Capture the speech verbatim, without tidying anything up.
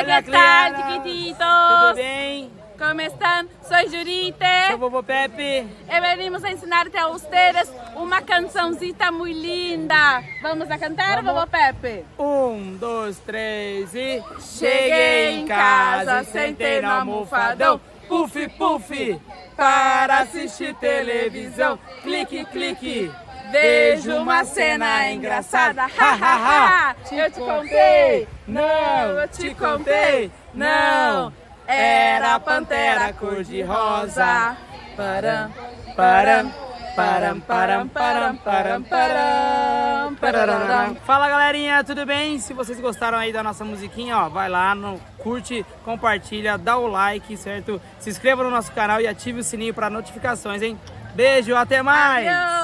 minha ¿Qué tal, cliente? chiquititos? Tudo bem? ¿Cómo están? Soy Jurite. Sou o Vovô Pepe. Y venimos a enseñarte a ustedes una cancioncita muy linda. ¿Vamos a cantar, Vamos. Vovô Pepe? Um, dois, três e... Cheguei em casa, sentei no almofadão. Puff, puff, para assistir televisão. Clique, clique, Vejo uma cena engraçada. Ha, ha, ha. Eu te contei. Não, eu te contei. Não. Era a pantera cor-de-rosa. Param, param, param, param, param, param, param, param. Fala, galerinha, tudo bem? Se vocês gostaram aí da nossa musiquinha, ó, vai lá, no, curte, compartilha, dá o like, certo? Se inscreva no nosso canal e ative o sininho para notificações, hein? Beijo, até mais! Adeus.